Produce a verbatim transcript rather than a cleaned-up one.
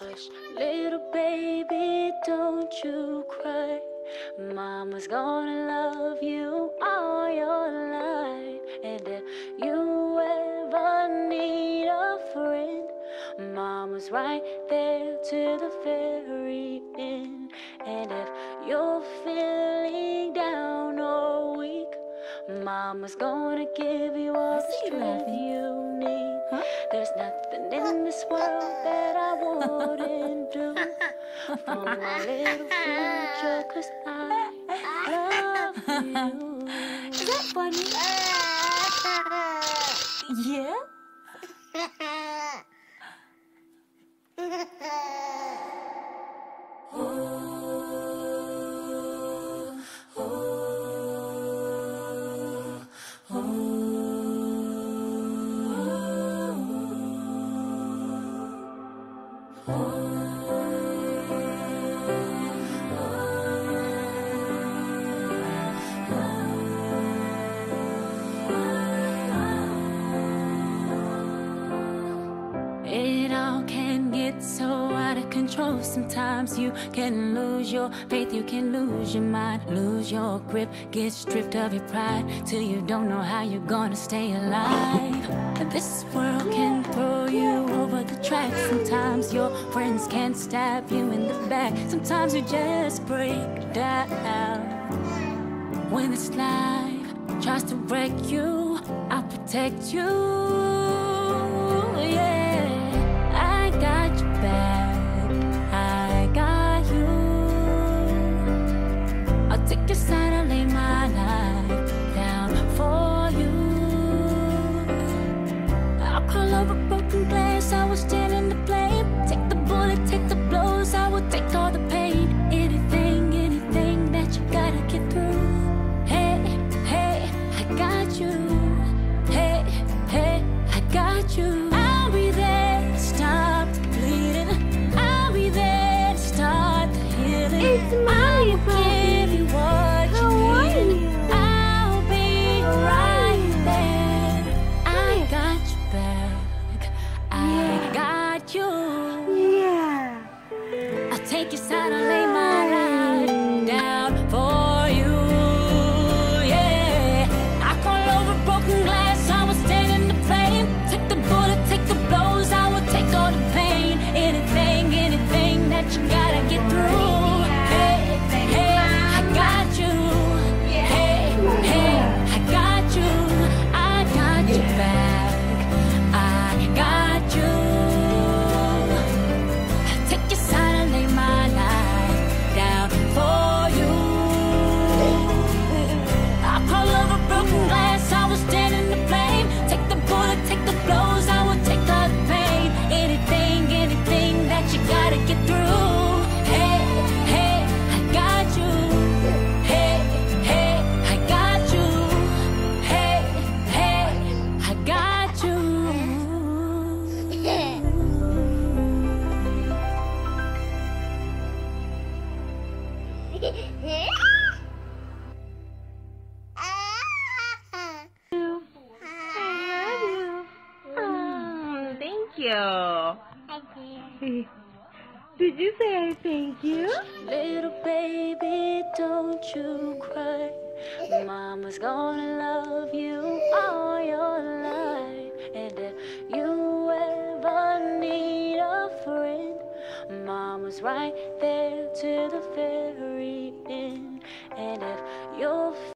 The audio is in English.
Hush, little baby, don't you cry. Mama's gonna love you all your life. And if you ever need a friend, Mama's right there to the very end. And if you're feeling down or weak, Mama's gonna give you all the strength you need. Huh? There's nothing in this world that I wouldn't do for my little future, 'cause I love you. Is that funny? Yeah? It all can get so out of control. Sometimes you can lose your faith, you can lose your mind, lose your grip, get stripped of your pride, till you don't know how you're gonna stay alive. This world can throw you over the track. Sometimes your friends can stab you in the back. Sometimes you just break down. When this life tries to break you, I'll protect you. Yeah, I got your back, I got you. I'll take your side and lay my life down for you. I'll crawl over broken glass, I will stand in the flame. Take the bullet, take the blows, I will take all the pain. Anything, anything that you gotta get through. Hey, hey, I got you. Hey, hey, I got you. I'll be there to stop the bleeding. I'll be there to start the healing. It's Mommy, I'll give you what How you are need. you? I'll be right there. I got your back. I got you. Yeah. I'll take your side and lay my life down for you. Yeah, I crawl over broken glass, I will stand in the flame. Take the bullet, take the blows, I will take all the pain. Anything, anything that you gotta get through. Hey, hey, I got you. Hey, hey, I got you. I got your back. I got you. Take your side and lay my life down for you. I crawl over broken glass, I will stand in the flame. Take the bullet, take the blows, I will take all the pain. Anything, anything that you gotta get through. Hey, hey, I got you. Hey, hey, I got you. Hey, hey, I got you. Mm, thank you. Did you say I thank you? Little baby, don't you cry. Mama's gonna love you all your life. And if you ever need a friend, Mama's right there to